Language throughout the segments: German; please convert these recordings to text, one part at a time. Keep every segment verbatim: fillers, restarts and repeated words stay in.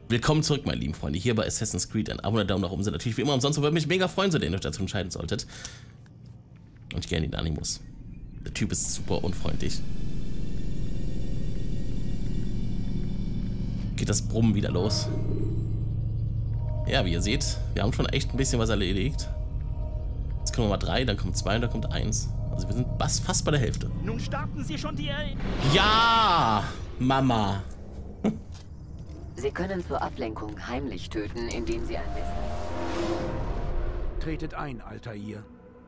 Willkommen zurück, meine lieben Freunde, hier bei Assassin's Creed. Ein Abo und ein Daumen nach oben sind natürlich wie immer umsonst und würde mich mega freuen, wenn ihr euch dazu entscheiden solltet. Und ich gerne den Animus. Der Typ ist super unfreundlich. Geht das Brummen wieder los. Ja, wie ihr seht, wir haben schon echt ein bisschen was erledigt. Jetzt kommen wir mal drei, dann kommt zwei und dann kommt eins. Also wir sind fast bei der Hälfte. Nun starten Sie schon die Erinnerung. Ja, Mama. Sie können zur Ablenkung heimlich töten, indem Sie ein Messer... Tretet ein, Altair.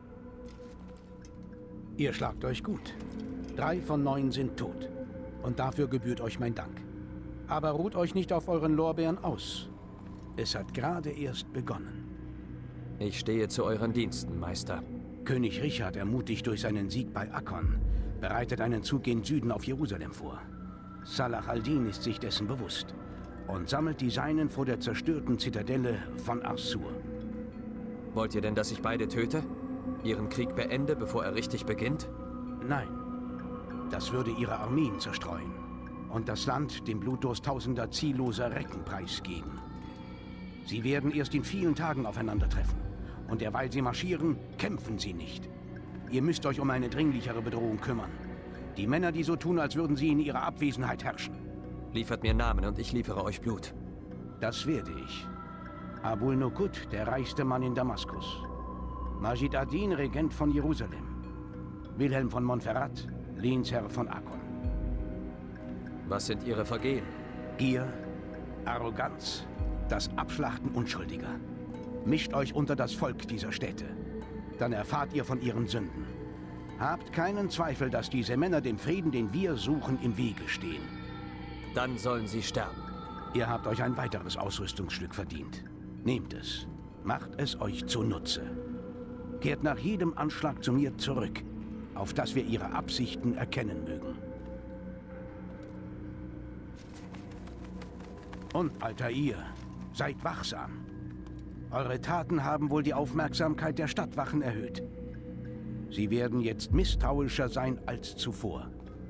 Ihr schlagt euch gut. Drei von neun sind tot. Und dafür gebührt euch mein Dank. Aber ruht euch nicht auf euren Lorbeeren aus. Es hat gerade erst begonnen. Ich stehe zu euren Diensten, Meister. König Richard, ermutigt durch seinen Sieg bei Akkon, bereitet einen Zug gen Süden auf Jerusalem vor. Salah al-Din ist sich dessen bewusst und sammelt die Seinen vor der zerstörten Zitadelle von Arsur. Wollt ihr denn, dass ich beide töte? Ihren Krieg beende, bevor er richtig beginnt? Nein. Das würde ihre Armeen zerstreuen und das Land dem Blutdurst tausender zielloser Recken preisgeben. Sie werden erst in vielen Tagen aufeinandertreffen. Und derweil sie marschieren, kämpfen sie nicht. Ihr müsst euch um eine dringlichere Bedrohung kümmern. Die Männer, die so tun, als würden sie in ihrer Abwesenheit herrschen. Liefert mir Namen und ich liefere euch Blut. Das werde ich. Abul Nuqud, der reichste Mann in Damaskus. Majid ad-Din, Regent von Jerusalem. Wilhelm von Montferrat, Lehnsherr von Akkon. Was sind ihre Vergehen? Gier, Arroganz, das Abschlachten Unschuldiger. Mischt euch unter das Volk dieser Städte. Dann erfahrt ihr von ihren Sünden. Habt keinen Zweifel, dass diese Männer dem Frieden, den wir suchen, im Wege stehen. Dann sollen sie sterben. Ihr habt euch ein weiteres Ausrüstungsstück verdient. Nehmt es. Macht es euch zunutze. Kehrt nach jedem Anschlag zu mir zurück, auf dass wir ihre Absichten erkennen mögen. Und, Altair, seid wachsam. Eure Taten haben wohl die Aufmerksamkeit der Stadtwachen erhöht. Sie werden jetzt misstrauischer sein als zuvor.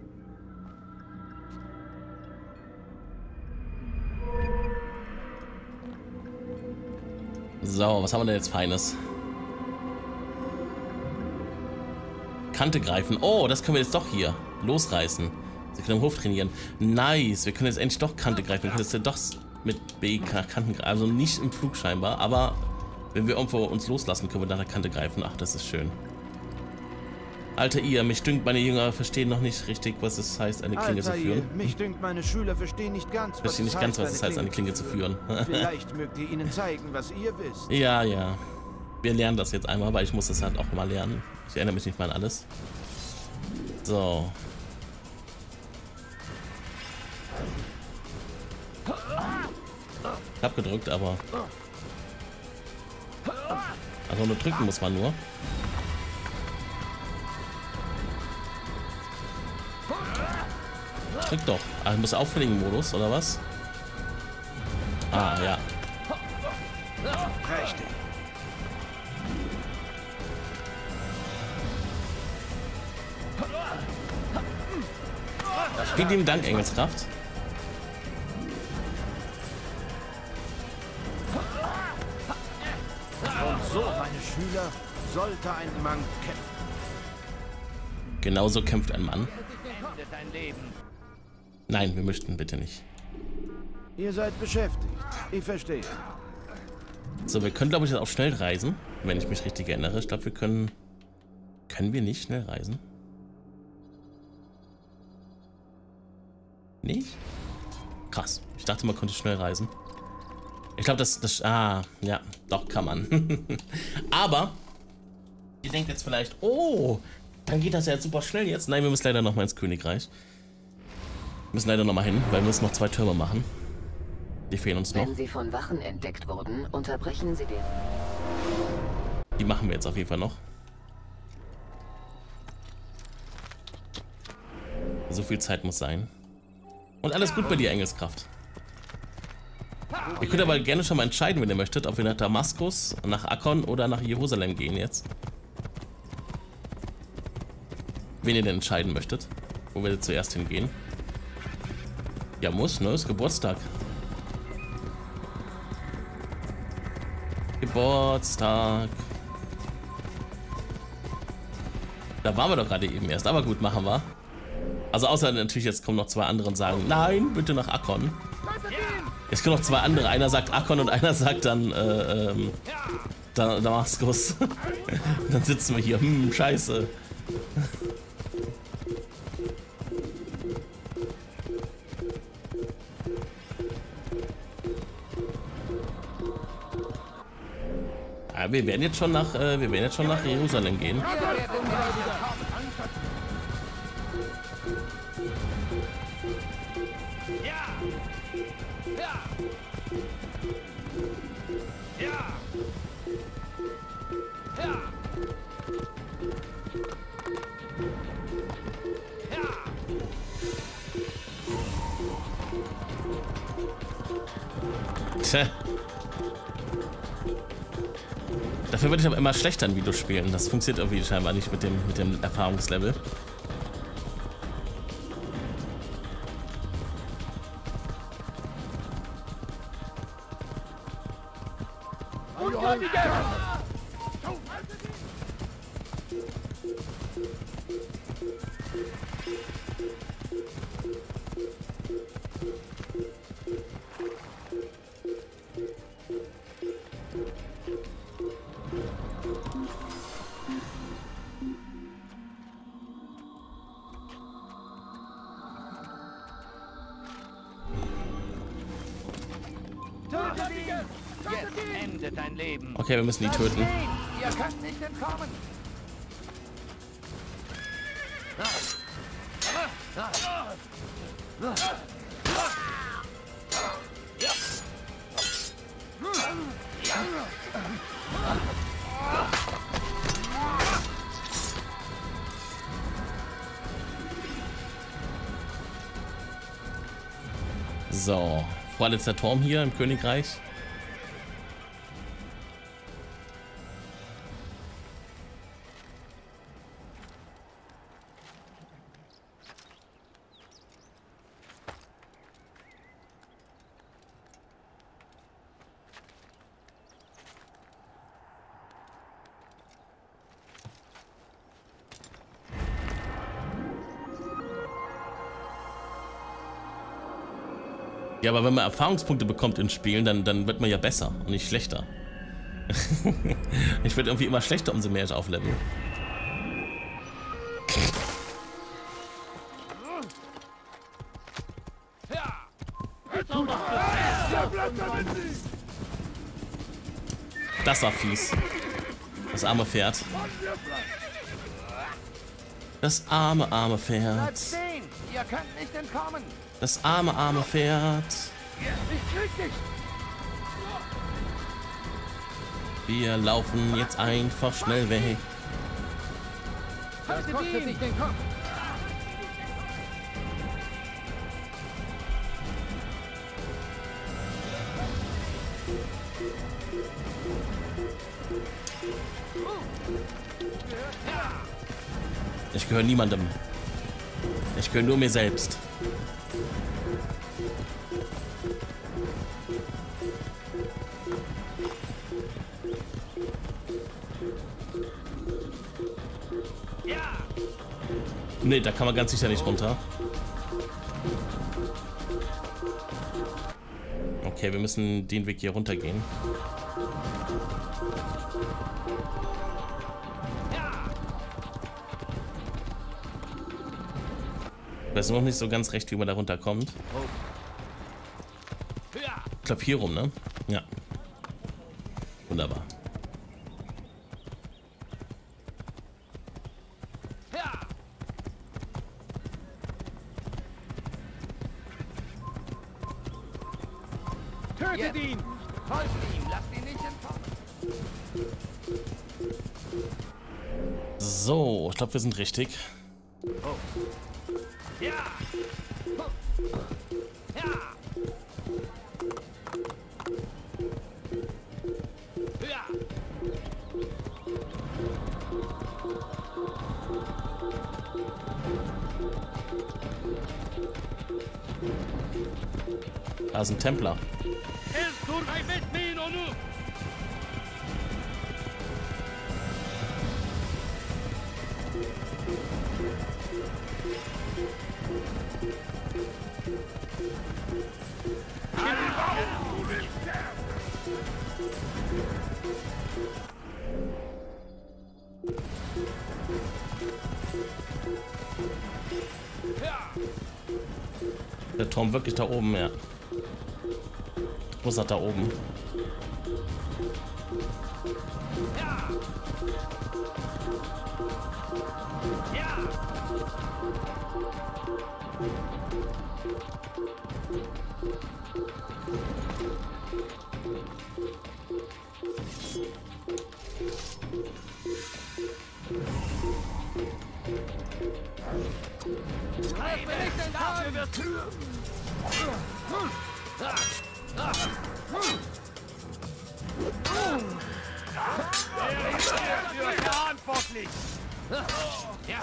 So, was haben wir denn jetzt Feines? Kante greifen. Oh, das können wir jetzt doch hier losreißen. Sie können im Hof trainieren. Nice, wir können jetzt endlich doch Kante greifen. Wir können jetzt doch mit B Kanten greifen. Also nicht im Flug scheinbar, aber wenn wir irgendwo uns loslassen, können wir nach der Kante greifen. Ach, das ist schön. Altair, mich dünkt, meine Jünger verstehen noch nicht richtig, was es heißt, eine Klinge Altair, zu führen. Mich dünkt, meine Schüler verstehen nicht ganz, was Verstehen es nicht ganz, heißt, was es heißt, eine Klinge zu führen. Vielleicht mögt ihr ihnen zeigen, was ihr wisst. Ja, ja. Wir lernen das jetzt einmal, weil ich muss das halt auch mal lernen. Ich erinnere mich nicht mal an alles. So. Ich hab gedrückt, aber... Also nur drücken muss man nur. Drück doch. Ah, ich muss auffälligen Modus, oder was? Ah, ja. Richtig. Vielen lieben Dank, Engelskraft. Und so, meine Schüler, sollte ein Mann kämpfen. Genauso kämpft ein Mann. Nein, wir möchten bitte nicht. Ihr seid beschäftigt. Ich verstehe. So, wir können, glaube ich, jetzt auch schnell reisen, wenn ich mich richtig erinnere. Ich glaube, wir können... Können wir nicht schnell reisen? Nicht? Krass. Ich dachte, man konnte schnell reisen. Ich glaube, das, das... Ah, ja. Doch, kann man. Aber... Ihr denkt jetzt vielleicht... Oh, dann geht das ja jetzt super schnell jetzt. Nein, wir müssen leider noch mal ins Königreich. Wir müssen leider noch mal hin, weil wir müssen noch zwei Türme machen. Die fehlen uns noch. Wenn sie von Wachen entdeckt wurden, unterbrechen sie den... Die machen wir jetzt auf jeden Fall noch. So viel Zeit muss sein. Und alles gut bei dir, Engelskraft. Ihr könnt aber gerne schon mal entscheiden, wenn ihr möchtet, ob wir nach Damaskus, nach Akkon oder nach Jerusalem gehen jetzt. Wen ihr denn entscheiden möchtet, wo wir zuerst hingehen. Ja, muss, ne? Ist Geburtstag. Geburtstag. Da waren wir doch gerade eben erst, aber gut, machen wir. Also außer natürlich, jetzt kommen noch zwei andere und sagen, nein, bitte nach Akkon. Jetzt kommen noch zwei andere, einer sagt Akkon und einer sagt dann äh, ähm, Damaskus. Dann sitzen wir hier, hm, scheiße. Ja, wir werden jetzt schon nach, äh, wir werden jetzt schon nach Jerusalem gehen. Tja. Dafür würde ich aber immer schlechter in Videos spielen. Das funktioniert irgendwie scheinbar nicht mit dem, mit dem Erfahrungslevel. Jetzt endet dein Leben. Okay, wir müssen die töten. Ihr könnt nicht entkommen. So, vorletzter Turm hier im Königreich. Ja, aber wenn man Erfahrungspunkte bekommt in Spielen, dann, dann wird man ja besser und nicht schlechter. Ich werde irgendwie immer schlechter, umso mehr ich auflevel. Das war fies. Das arme Pferd. Das arme, arme Pferd. Bleibt stehen! Ihr könnt nicht entkommen! Das arme, arme Pferd. Ich krieg dich! Wir laufen jetzt einfach schnell weg. Das kostet sich den Kopf! Ich gehöre niemandem. Ich gehöre nur mir selbst. Nee, da kann man ganz sicher nicht runter. Okay, wir müssen den Weg hier runter gehen. Ich weiß noch nicht so ganz recht, wie man da runterkommt. Ich glaube hier rum, ne? Ja. Wunderbar. Tötet ihn! Folgt ihm! Lasst ihn nicht entkommen! So, ich glaube, wir sind richtig. Ja! Ja! Ja! Da ist ein Templer. Der Turm wirklich da oben, ja. Wo ist er da oben? Verantwortlich! Ja!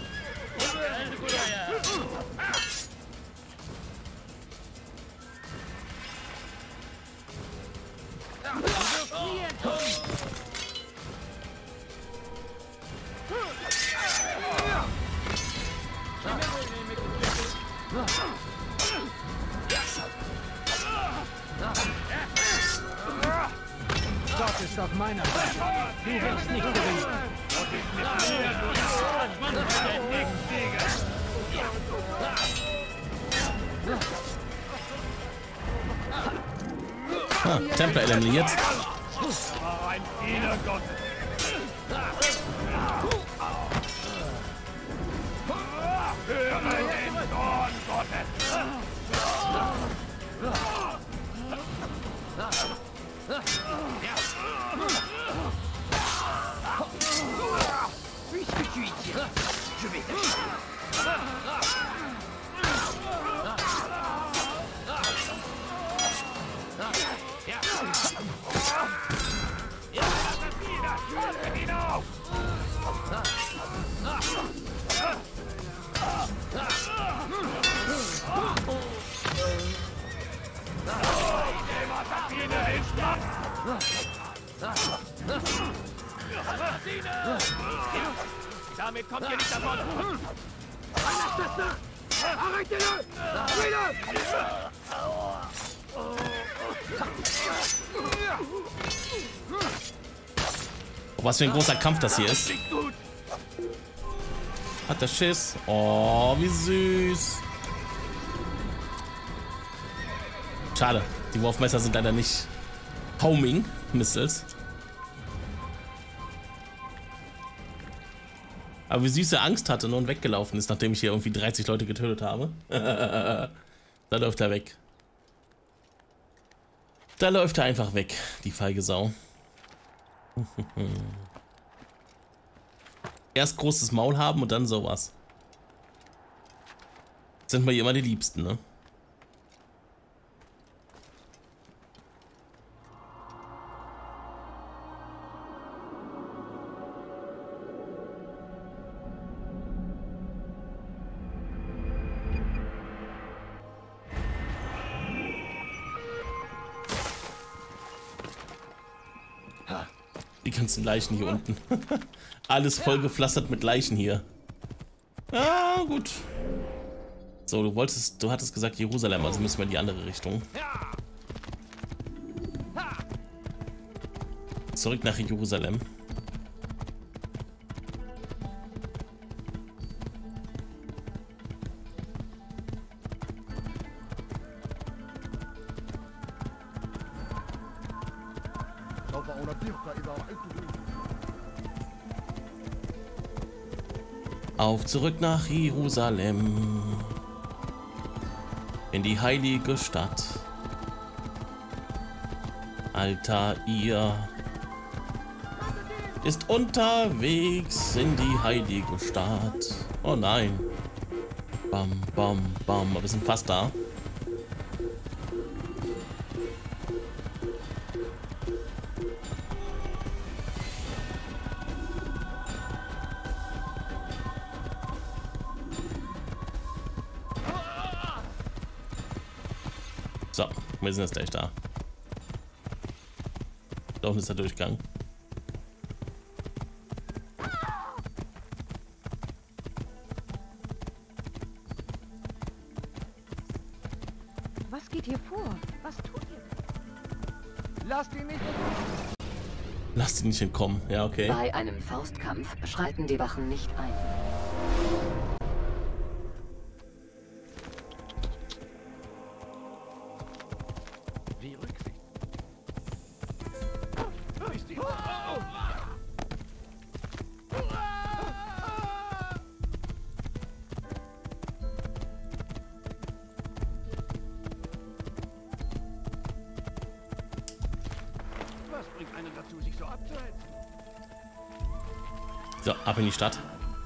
Gott ist auf meiner Seite. Du wirst nicht gewinnen. Ah, Templer eliminiert. War ein Fehler Gottes. Höre den Zorn Gottes. Puisque tu y tiens, je vais t'acheter. Damit kommt ihr nicht davon! Arrêtez-le! Tuez-le! Oh, was für ein großer Kampf das hier ist. Hat der Schiss. Oh, wie süß. Schade, die Wurfmesser sind leider nicht Homing Missiles. Aber wie süß er Angst hatte und weggelaufen ist, nachdem ich hier irgendwie dreißig Leute getötet habe. Da läuft er weg. Da läuft er einfach weg, die feige Sau. Erst großes Maul haben und dann sowas. Sind mir immer die Liebsten, ne? Die ganzen Leichen hier unten. Alles vollgepflastert mit Leichen hier. Ah, gut. So, du wolltest, du hattest gesagt Jerusalem, also müssen wir in die andere Richtung. Zurück nach Jerusalem. Auf zurück nach Jerusalem, in die heilige Stadt. Altair ist unterwegs in die heilige Stadt. Oh nein. Bam, bam, bam. Aber wir sind fast da. So, wir sind jetzt gleich da. Da unten ist der Durchgang. Lasst ihn nicht. Lasst ihn nicht entkommen. Ja, okay. Bei einem Faustkampf schreiten die Wachen nicht ein. Wie Rücksicht. Was bringt einen dazu, sich so abzuhalten? So, ab in die Stadt.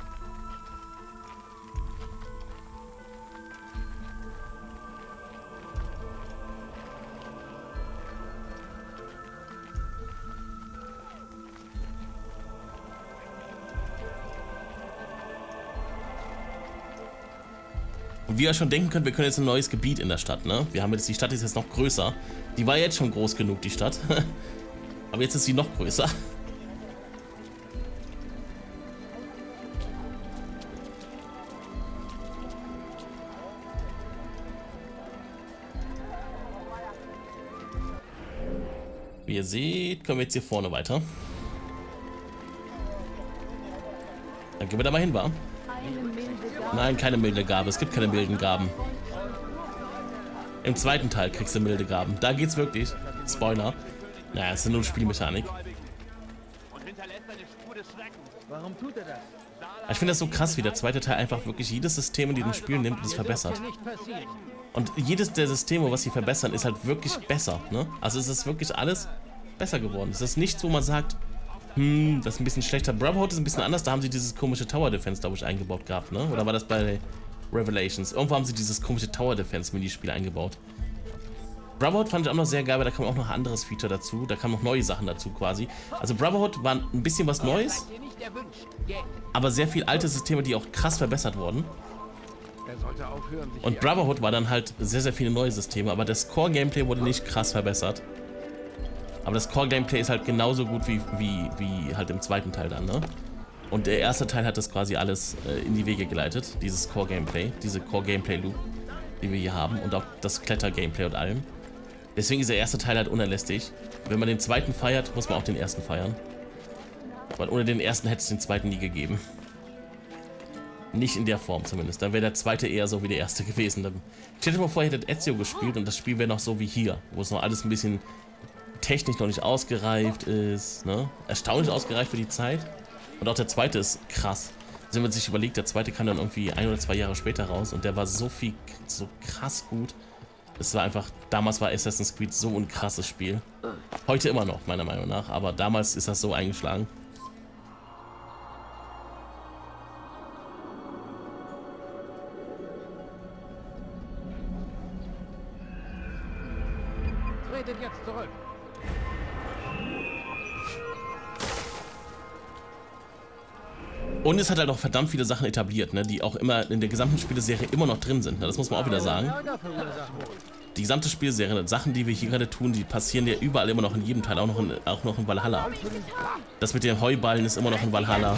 Und wie ihr schon denken könnt, wir können jetzt ein neues Gebiet in der Stadt, ne? Wir haben jetzt, die Stadt ist jetzt noch größer. Die war jetzt schon groß genug, die Stadt. Aber jetzt ist sie noch größer. Wie ihr seht, kommen wir jetzt hier vorne weiter. Dann gehen wir da mal hin, wa? Nein, keine milde Gabe. Es gibt keine milden Gaben. Im zweiten Teil kriegst du milde Gaben. Da geht's wirklich. Spoiler. Naja, es ist nur Spielmechanik. Warum tut er das? Ich finde das so krass, wie der zweite Teil einfach wirklich jedes System in diesem Spiel nimmt und es verbessert. Und jedes der Systeme, was sie verbessern, ist halt wirklich besser, ne? Also es ist wirklich alles besser geworden. Es ist nichts, wo man sagt, hm, das ist ein bisschen schlechter. Brotherhood ist ein bisschen anders, da haben sie dieses komische Tower Defense, glaube ich, eingebaut gehabt, ne? Oder war das bei Revelations? Irgendwo haben sie dieses komische Tower Defense Minispiel eingebaut. Brotherhood fand ich auch noch sehr geil, weil da kam auch noch ein anderes Feature dazu. Da kamen noch neue Sachen dazu quasi. Also Brotherhood war ein bisschen was Neues, aber sehr viel alte Systeme, die auch krass verbessert wurden. Und Brotherhood war dann halt sehr, sehr viele neue Systeme, aber das Core-Gameplay wurde nicht krass verbessert. Aber das Core-Gameplay ist halt genauso gut wie, wie, wie halt im zweiten Teil dann, ne? Und der erste Teil hat das quasi alles äh, in die Wege geleitet, dieses Core-Gameplay, diese Core-Gameplay-Loop, die wir hier haben und auch das Kletter-Gameplay und allem. Deswegen ist der erste Teil halt unerlässlich. Wenn man den zweiten feiert, muss man auch den ersten feiern. Weil ohne den ersten hätte es den zweiten nie gegeben. Nicht in der Form zumindest. Da wäre der zweite eher so wie der erste gewesen. Stellt euch mal vor, ihr hättet Ezio gespielt und das Spiel wäre noch so wie hier, wo es noch alles ein bisschen technisch noch nicht ausgereift ist. Ne? Erstaunlich ausgereift für die Zeit. Und auch der zweite ist krass. Also wenn man sich überlegt, der zweite kam dann irgendwie ein oder zwei Jahre später raus und der war so viel, so krass gut. Es war einfach, damals war Assassin's Creed so ein krasses Spiel. Heute immer noch, meiner Meinung nach, aber damals ist das so eingeschlagen. Tretet jetzt zurück. Und es hat halt auch verdammt viele Sachen etabliert, ne, die auch immer in der gesamten Spieleserie immer noch drin sind. Ne, das muss man auch wieder sagen. Die gesamte Spielserie, Sachen, die wir hier gerade tun, die passieren ja überall immer noch in jedem Teil, auch noch in, auch noch in Valhalla. Das mit den Heuballen ist immer noch in Valhalla.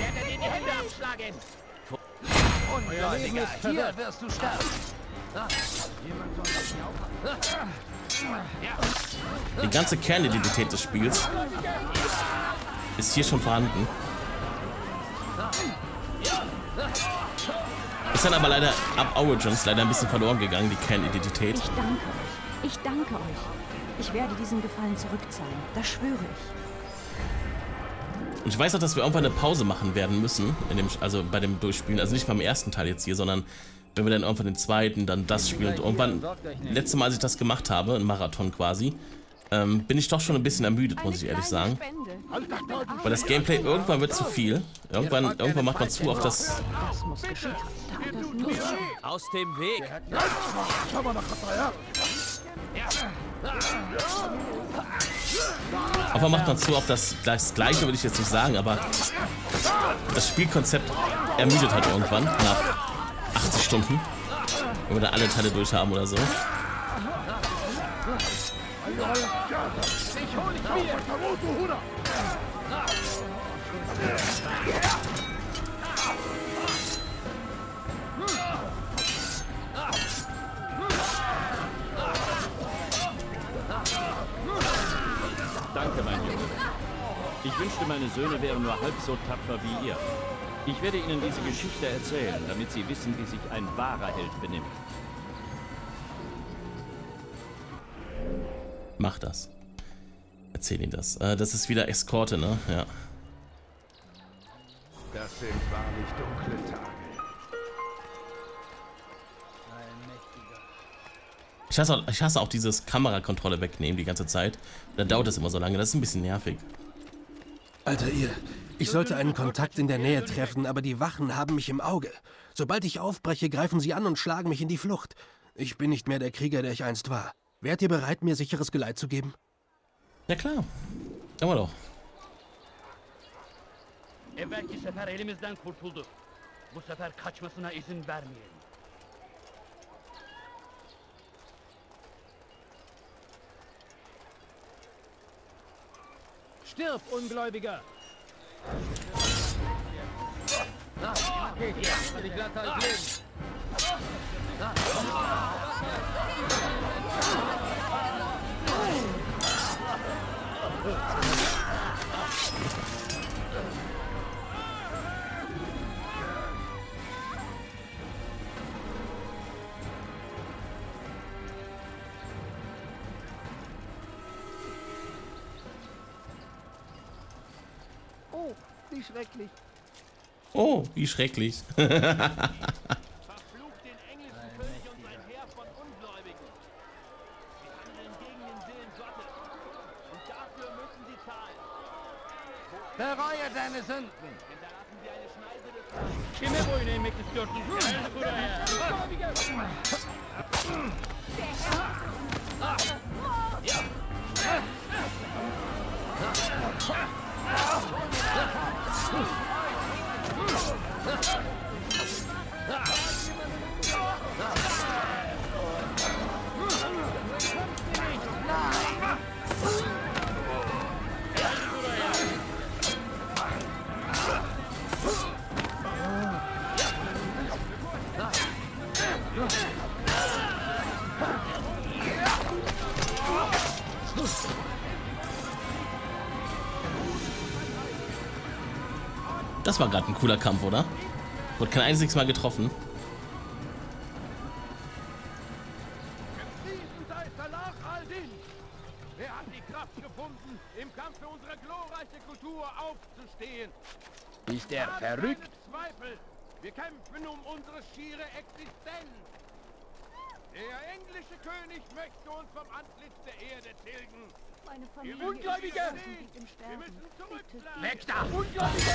Hier wirst du sterben. Die ganze Kernidentität des Spiels ist hier schon vorhanden. Ist dann aber leider ab Origins leider ein bisschen verloren gegangen, die Kernidentität. Ich danke euch. Ich danke euch. Ich werde diesen Gefallen zurückzahlen. Das schwöre ich. Und ich weiß auch, dass wir irgendwann eine Pause machen werden müssen, in dem, also bei dem Durchspielen. Also nicht beim ersten Teil jetzt hier, sondern wenn wir dann irgendwann den zweiten, dann das spielen. Und irgendwann, letztes Mal, als ich das gemacht habe, ein Marathon quasi, ähm, bin ich doch schon ein bisschen ermüdet, muss ich ehrlich sagen. Weil das Gameplay irgendwann wird zu viel. Irgendwann, irgendwann macht man zu auf das... Das muss geschehen. Aus dem Weg! Irgendwann macht man zu auf das, das Gleiche, würde ich jetzt nicht sagen, aber das Spielkonzept ermüdet halt irgendwann nach achtzig Stunden. Wenn wir da alle Teile durch haben oder so. Danke, mein Junge. Ich wünschte, meine Söhne wären nur halb so tapfer wie ihr. Ich werde ihnen diese Geschichte erzählen, damit sie wissen, wie sich ein wahrer Held benimmt. Mach das. Erzähl ihnen das. Äh, das ist wieder Eskorte, ne? Ja. Das sind wahrlich dunkle Tage. Ich hasse, auch, ich hasse auch dieses Kamerakontrolle wegnehmen die ganze Zeit. Dann dauert das immer so lange. Das ist ein bisschen nervig. Alter, ihr. Ich sollte einen Kontakt in der Nähe treffen, aber die Wachen haben mich im Auge. Sobald ich aufbreche, greifen sie an und schlagen mich in die Flucht. Ich bin nicht mehr der Krieger, der ich einst war. Wärt ihr bereit, mir sicheres Geleit zu geben? Ja klar. Können wir doch. Evvelki sefer elimizden kurtuldu. Bu sefer kaçmasına izin vermeyelim. Stirb, Ungläubiger! Die Glatte als Leben. Oh, wie schrecklich. Oh, wie schrecklich. Verflucht den englischen König und sein Heer von Ungläubigen. Sie handeln gegen den Willen Gottes. Und dafür müssen sie zahlen. Bereue deine Sünden. Hinterlassen sie eine Schneise des Reiches. Kime boyun eğmek istiyorsun? Gel buraya. Das war gerade ein cooler Kampf, oder? Wurde kein einziges Mal getroffen. Gepriesen sei Salah al-Din. Er hat die Kraft gefunden, im Kampf für unsere glorreiche Kultur aufzustehen. Ist er Habt verrückt? keine Zweifel. Wir kämpfen um unsere schiere Existenz. Der englische König möchte uns vom Antlitz der Erde tilgen. Meine Wir Familie müssen ist widerstehen. im Wir Sterben. müssen zurückschlagen. Weg da, Ungläubige!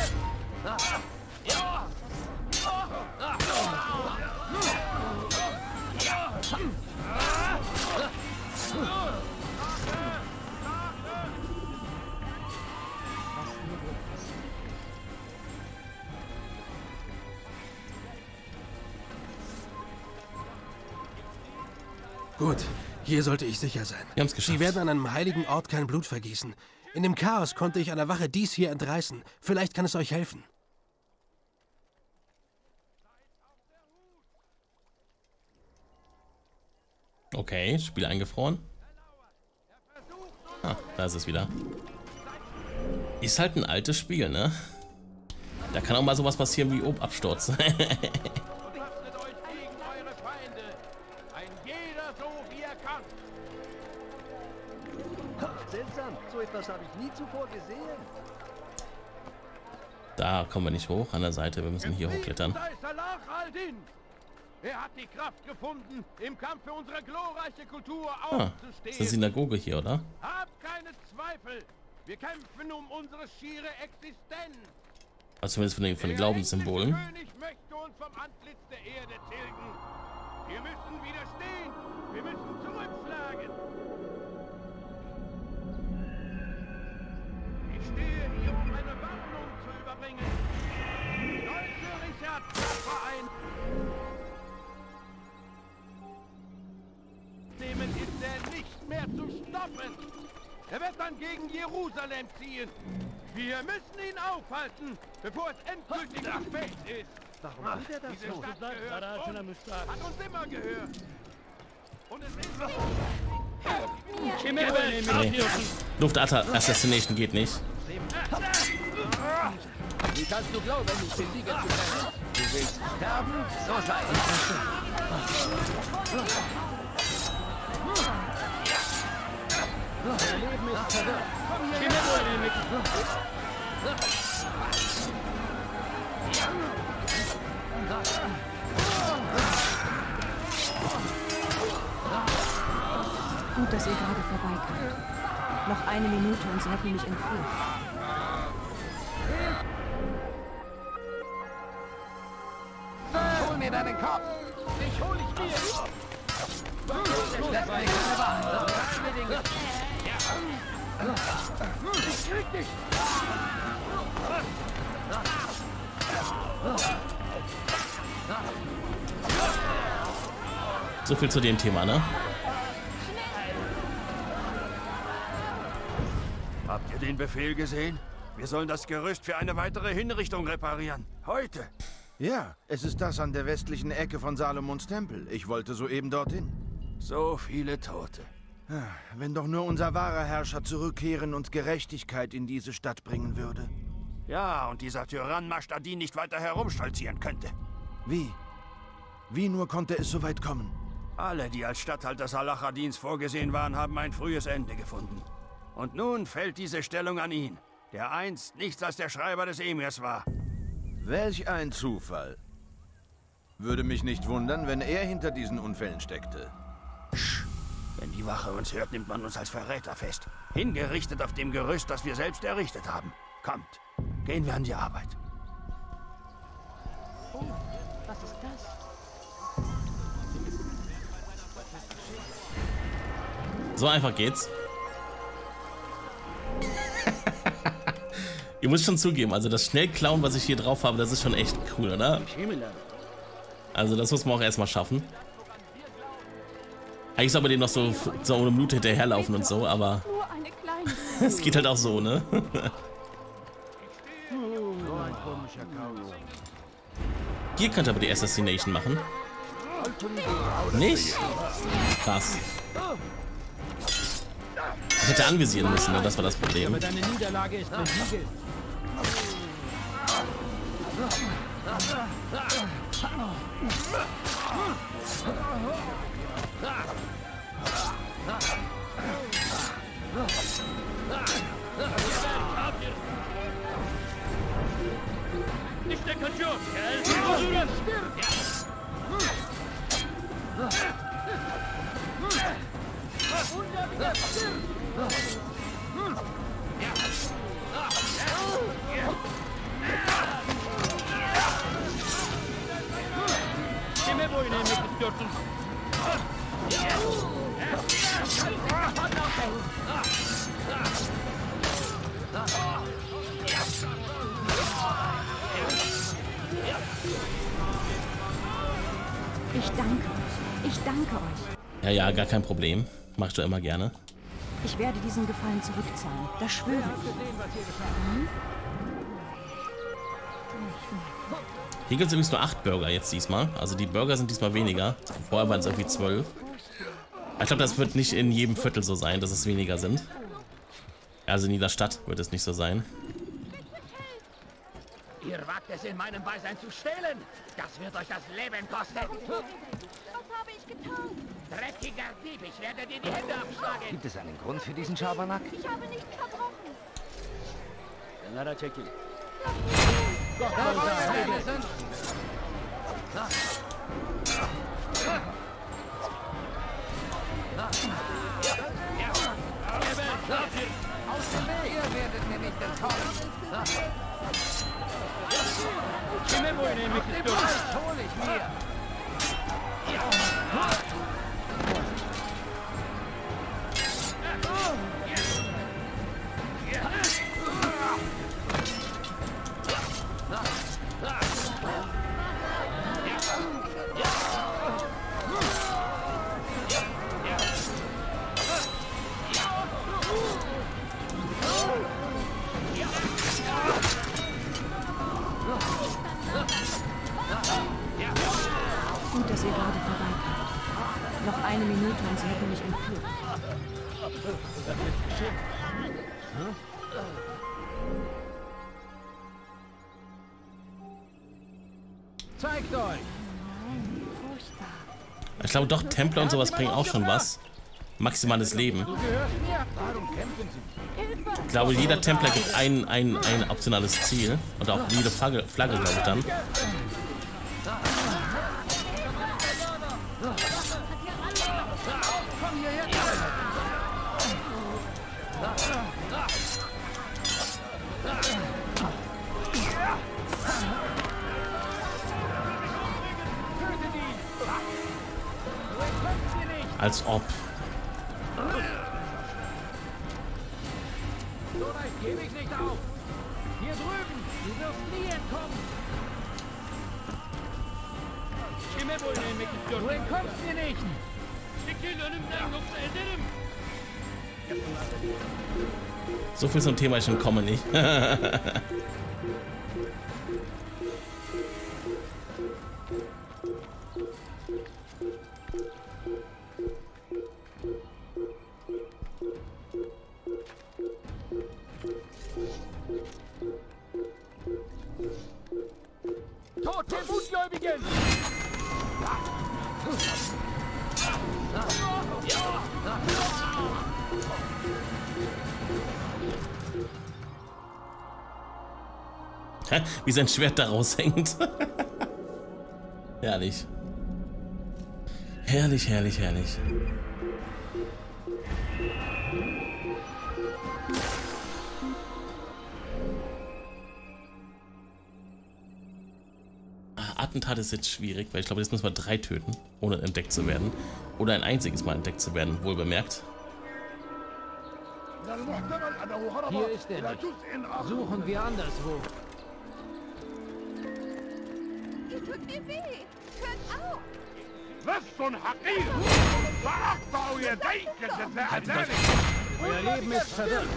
Gut, hier sollte ich sicher sein. Wir haben's geschafft. Sie werden an einem heiligen Ort kein Blut vergießen. In dem Chaos konnte ich einer Wache dies hier entreißen. Vielleicht kann es euch helfen. Okay, Spiel eingefroren. Ah, da ist es wieder. Ist halt ein altes Spiel, ne? Da kann auch mal sowas passieren wie Obabsturz. Wappnet euch gegen eure Feinde. Ein jeder so, wie er kann. Seltsam, so etwas habe ich nie zuvor gesehen. Da kommen wir nicht hoch an der Seite. Wir müssen hier hochklettern. Sei Salah al-Din. Er hat die Kraft gefunden, im Kampf für unsere glorreiche Kultur Ah, das ist eine aufzustehen. Synagoge hier, oder? Habt keine Zweifel. Wir kämpfen um unsere schiere Existenz. Also zumindest von den, von den Der Glaubenssymbolen. englische König möchte uns vom Antlitz der Erde tilgen. Wir müssen widerstehen. Wir müssen zurückschlagen. Ich stehe hier, um eine Warnung zu überbringen. Deutsche Richard Verein. Nehmen ist er nicht mehr zu stoppen. Er wird dann gegen Jerusalem ziehen. Wir müssen ihn aufhalten, bevor es endgültig zu spät ist. Warum tut er das Diese so? Stadt gehört uns, hat uns immer gehört. Und es ist Kime boyun eğmek istiyorsun? Luft-Assassination geht nicht. Wie kannst du glauben, mich besiegen zu können? Du willst sterben? So sei es. Dein Leben ist verwirrt. Komm Gut, dass ihr gerade vorbeikamt. Noch eine Minute und sie hätten mich entführt. Hol mir deinen Kopf! Ich hol dich mir! Lass mich keine Wahl! Ich krieg dich! So viel zu dem Thema, ne? Habt ihr den Befehl gesehen? Wir sollen das Gerüst für eine weitere Hinrichtung reparieren. Heute. Ja, es ist das an der westlichen Ecke von Salomons Tempel. Ich wollte soeben dorthin. So viele Tote. Wenn doch nur unser wahrer Herrscher zurückkehren und Gerechtigkeit in diese Stadt bringen würde. Ja, und dieser Tyrann Mashtadin nicht weiter herumstolzieren könnte. Wie? Wie nur konnte es so weit kommen? Alle, die als Statthalter Salahadins vorgesehen waren, haben ein frühes Ende gefunden. Und nun fällt diese Stellung an ihn, der einst nichts als der Schreiber des Emirs war. Welch ein Zufall. Würde mich nicht wundern, wenn er hinter diesen Unfällen steckte. Psch. Wenn die Wache uns hört, nimmt man uns als Verräter fest. Hingerichtet auf dem Gerüst, das wir selbst errichtet haben. Kommt, gehen wir an die Arbeit. Oh, was ist das? So einfach geht's. Ihr müsst schon zugeben, also das Schnellklauen, was ich hier drauf habe, das ist schon echt cool, oder? Also das muss man auch erstmal schaffen. Eigentlich soll man dem noch so, so ohne Minute hinterherlaufen und so, aber es geht halt auch so, ne? Hier könnt ihr aber die Assassination machen. Nicht? Krass. Ich hätte anvisieren müssen, ne? Das war das Problem. Aber deine Niederlage ist besiegelt. Nicht der Kajor, Kerl! Kime boyun eğmek istiyorsun? Ich danke euch. Ich danke euch. Ja, ja, gar kein Problem. Machst du immer gerne. Ich werde diesen Gefallen zurückzahlen. Das schwöre ich. Hm? Hier gibt es übrigens nur acht Burger jetzt diesmal. Also die Burger sind diesmal weniger. Vorher waren es irgendwie zwölf. Ich glaube, das wird nicht in jedem Viertel so sein, dass es weniger sind. Also in jeder Stadt wird es nicht so sein. Ihr wagt es in meinem Beisein zu stehlen. Das wird euch das Leben kosten. Was habe ich getan? Dreckiger Dieb, ich werde dir die Hände abschlagen. Gibt es einen Grund für diesen Schabernack? Ich habe nichts verbrochen. Kenara çekil. Gott sei Dank. Aus dem Weg! Ihr werdet mir nicht entkommen. Kime boyun eğmek istiyorsun? Das hol ich mir. Gut, dass ihr gerade vorbeikamt. Noch eine Minute und sie hätten mich entführt. Das ist geschickt. Hm? Zeigt euch! Ich glaube doch, Templer und sowas bringen auch schon was. Maximales Leben. Ich glaube, jeder Templer gibt ein, ein, ein optionales Ziel. Und auch jede Flagge, Flagge glaube ich dann. Als ob. So leicht gebe ich nicht auf. Hier drüben, du wirst nie entkommen. Du entkommst mir nicht. So viel zum Thema, ich entkomme nicht. Tod den Mutgläubigen! Wie sein Schwert da raushängt. Herrlich. Herrlich, herrlich, herrlich. Attentat ist jetzt schwierig, weil ich glaube, jetzt müssen wir drei töten, ohne entdeckt zu werden. Oder ein einziges Mal entdeckt zu werden, wohl bemerkt. Hier ist er nicht. Suchen wir anderswo. Ihr tut mir weh. Hört auf. Euer Leben ist verwirrt.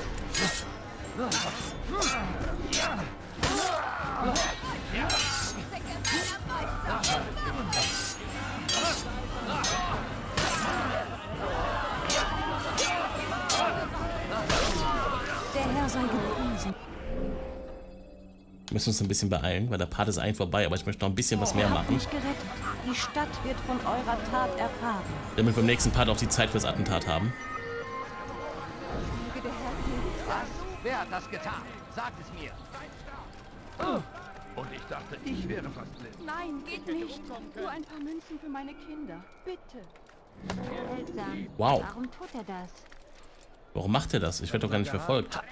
Der Herr sei gepriesen. Wir müssen uns ein bisschen beeilen, weil der Part ist eigentlich vorbei, aber ich möchte noch ein bisschen was mehr machen. Mich gerettet. Die Stadt wird von eurer Tat erfahren. Damit wir im nächsten Part auch die Zeit fürs Attentat haben. Was? Wer hat das getan? Sagt es mir. Und ich dachte, ich wäre fast blind. Nein, geht nicht. Nur ein paar Münzen für meine Kinder. Bitte. Seltsam. Wow. Warum tut er das? Warum macht er das? Ich werde doch gar nicht verfolgt.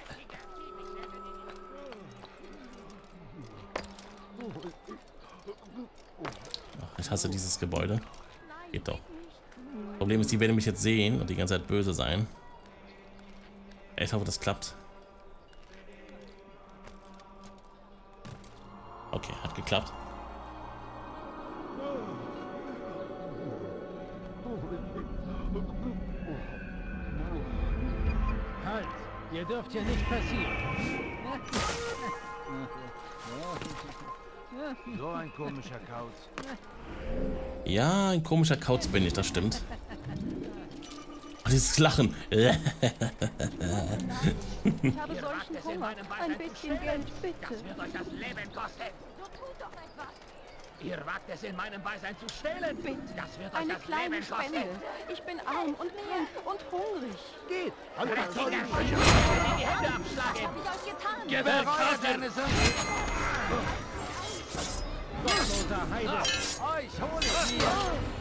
Ach, ich hasse dieses Gebäude. Geht doch. Problem ist, die werden mich jetzt sehen und die ganze Zeit böse sein. Ich hoffe, das klappt. Okay, hat geklappt. Halt! Ihr dürft hier nicht passieren. So ein komischer Kauz. Ja, ein komischer Kauz bin ich, das stimmt. Oh, dieses Lachen. Ich habe solchen Hunger. Ein bisschen Geld, bitte. Das wird euch das Leben kosten. So tut doch etwas. Ihr wagt es in meinem Beisein zu stehlen. Bitte. Das wird euch Eine das kleine Leben kosten. Spende. Ich bin arm und krank und hungrig. Geht. Alle die Hände abschlagen. Was habe ich euch getan? Gewalt. Gottloser Heide. Euch hol ich mir.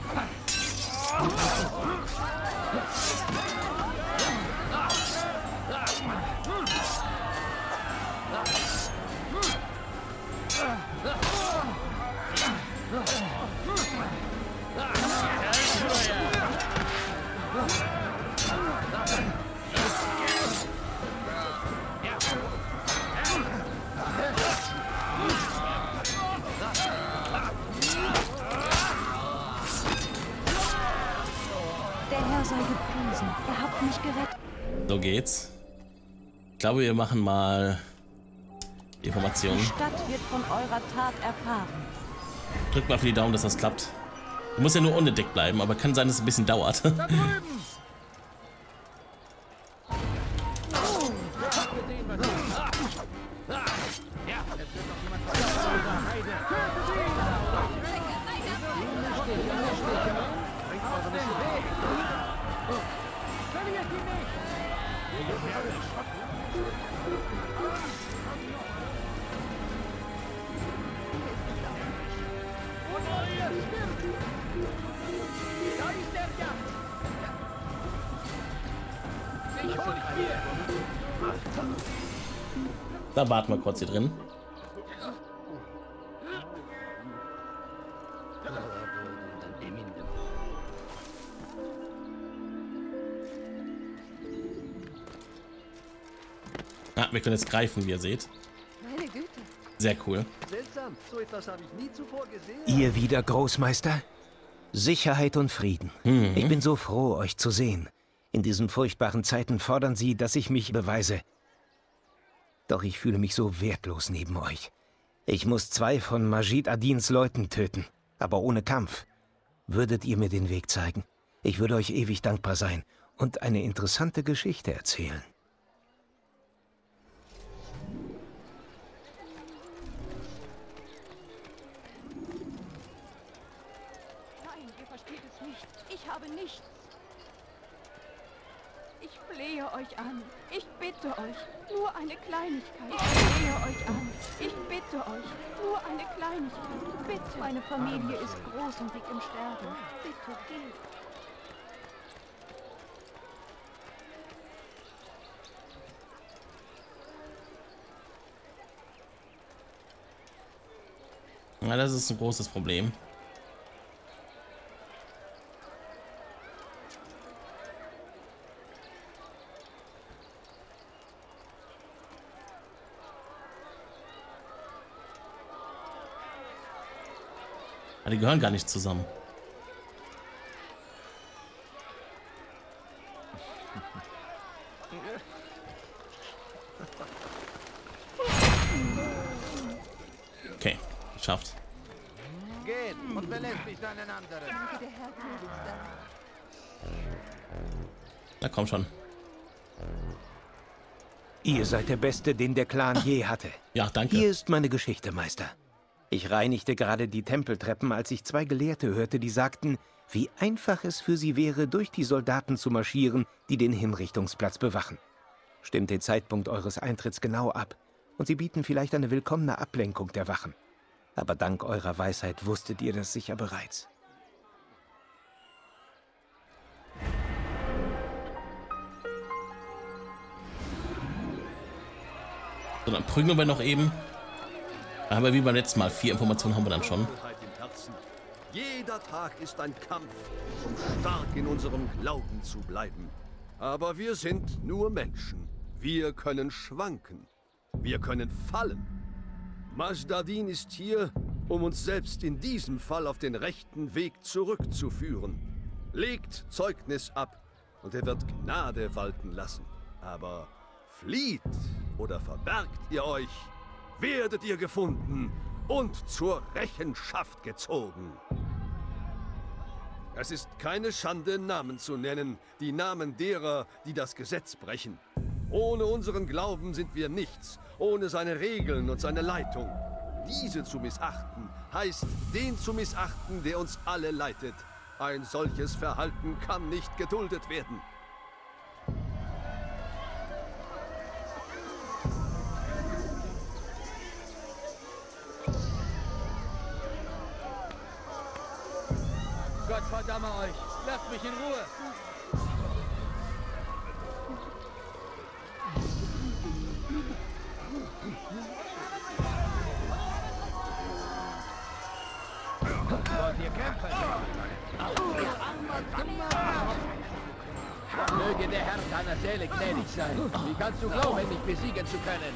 Der Herr sei gepriesen. Ihr habt mich gerettet. So geht's. Ich glaube, wir machen mal Informationen. Die Stadt wird von eurer Tat erfahren. Drückt mal für die Daumen, dass das klappt. Du musst ja nur unentdeckt bleiben, aber kann sein, dass es ein bisschen dauert. Da drüben! Ja, es wird noch jemand von der Heide. Tötet ihn! Stiche, Stiche. Bringt eure den Weg. Verliert ihn nicht! Und ihr stimmt! Da ist der Jagd! Ich hol dich hier! Da warten wir kurz hier drin. Ah, wir können jetzt greifen, wie ihr seht. Meine Güte. Sehr cool. Seltsam, so etwas habe ich nie zuvor gesehen. Ihr wieder, Großmeister? Sicherheit und Frieden. Mhm. Ich bin so froh, euch zu sehen. In diesen furchtbaren Zeiten fordern Sie, dass ich mich beweise. Doch ich fühle mich so wertlos neben euch. Ich muss zwei von Majid Adins Leuten töten, aber ohne Kampf. Würdet ihr mir den Weg zeigen? Ich würde euch ewig dankbar sein und eine interessante Geschichte erzählen. Nein, ihr versteht es nicht. Ich habe nichts. Ich flehe euch an. Ich bitte euch. Nur eine Kleinigkeit. Ich flehe euch an. Ich bitte euch. Nur eine Kleinigkeit. Bitte. Meine Familie ist groß und liegt im Sterben. Bitte geht. Ja, das ist ein großes Problem. Die gehören gar nicht zusammen. Okay, geschafft. Geht und belässt nicht einen anderen. Na komm schon. Ihr seid der Beste, den der Clan je hatte. Ja, danke. Hier ist meine Geschichte, Meister. Ich reinigte gerade die Tempeltreppen, als ich zwei Gelehrte hörte, die sagten, wie einfach es für sie wäre, durch die Soldaten zu marschieren, die den Hinrichtungsplatz bewachen. Stimmt den Zeitpunkt eures Eintritts genau ab, und sie bieten vielleicht eine willkommene Ablenkung der Wachen. Aber dank eurer Weisheit wusstet ihr das sicher bereits. So, dann prügeln wir noch eben. Aber wie beim letzten Mal, vier Informationen haben wir dann schon. Jeder Tag ist ein Kampf, um stark in unserem Glauben zu bleiben. Aber wir sind nur Menschen. Wir können schwanken. Wir können fallen. Majd Adin ist hier, um uns selbst in diesem Fall auf den rechten Weg zurückzuführen. Legt Zeugnis ab und er wird Gnade walten lassen. Aber flieht oder verbergt ihr euch, werdet ihr gefunden und zur Rechenschaft gezogen. Es ist keine Schande, Namen zu nennen, die Namen derer, die das Gesetz brechen. Ohne unseren Glauben sind wir nichts, ohne seine Regeln und seine Leitung. Diese zu missachten, heißt, den zu missachten, der uns alle leitet. Ein solches Verhalten kann nicht geduldet werden. Gott verdamme euch! Lasst mich in Ruhe! Wollt ihr kämpfen? Möge der Herr deiner Seele gnädig sein. Wie kannst du glauben, mich besiegen zu können?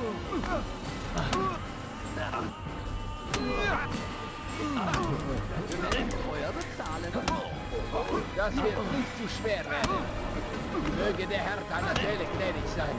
Feuer bezahlen. Das wird nicht zu schwer werden. Möge der Herr deiner Seele gnädig sein.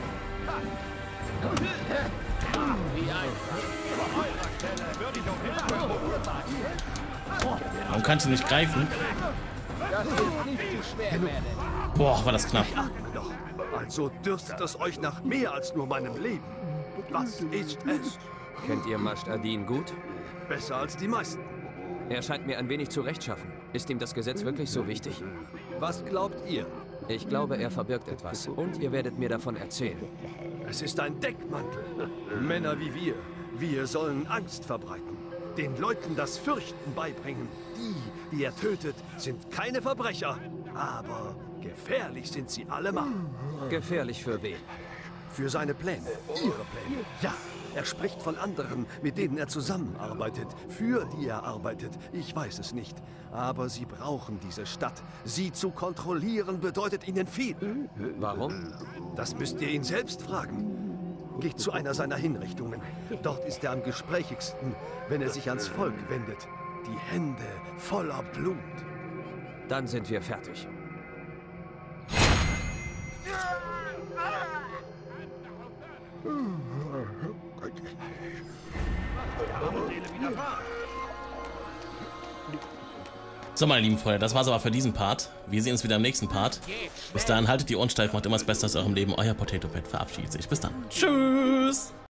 Wie einfach. Bei eurer Stelle würde ich auch immer. Warum kannst du nicht greifen? Das wird nicht zu schwer werden. Boah, war das knapp. Also dürstet es euch nach mehr als nur meinem Leben. Was ist es? Kennt ihr Mascht Adin gut? Besser als die meisten. Er scheint mir ein wenig zu rechtschaffen. Ist ihm das Gesetz wirklich so wichtig? Was glaubt ihr? Ich glaube, er verbirgt etwas. Und ihr werdet mir davon erzählen. Es ist ein Deckmantel. Männer wie wir, wir sollen Angst verbreiten. Den Leuten das Fürchten beibringen. Die, die er tötet, sind keine Verbrecher. Aber gefährlich sind sie allemal. Gefährlich für wen? Für seine Pläne. Ihre Pläne. Ja, er spricht von anderen, mit denen er zusammenarbeitet. Für die er arbeitet. Ich weiß es nicht. Aber sie brauchen diese Stadt. Sie zu kontrollieren bedeutet ihnen viel. Warum? Das müsst ihr ihn selbst fragen. Geht zu einer seiner Hinrichtungen. Dort ist er am gesprächigsten, wenn er sich ans Volk wendet. Die Hände voller Blut. Dann sind wir fertig. So, meine lieben Freunde, das war's aber für diesen Part. Wir sehen uns wieder im nächsten Part. Bis dahin, haltet die Ohren steif, macht immer das Beste aus eurem Leben. Euer Potato Pet verabschiedet sich. Bis dann. Tschüss!